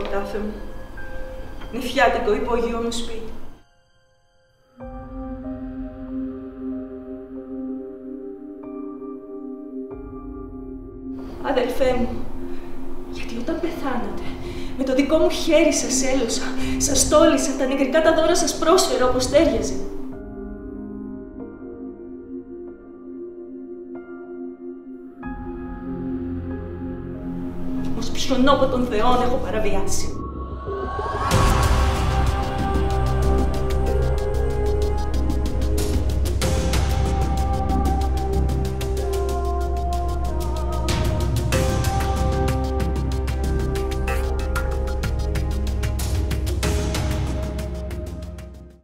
ο τάφε μου. Νηφιάτικο υπόγειο μου σπίτι. Αδελφέ μου, γιατί όταν πεθάνατε, με το δικό μου χέρι σας έλωσα, σας τόλισα, τα νεκρικά τα δώρα σας πρόσφερα όπως τέριαζε. Όμως ποιον από τον Θεόν έχω παραβιάσει.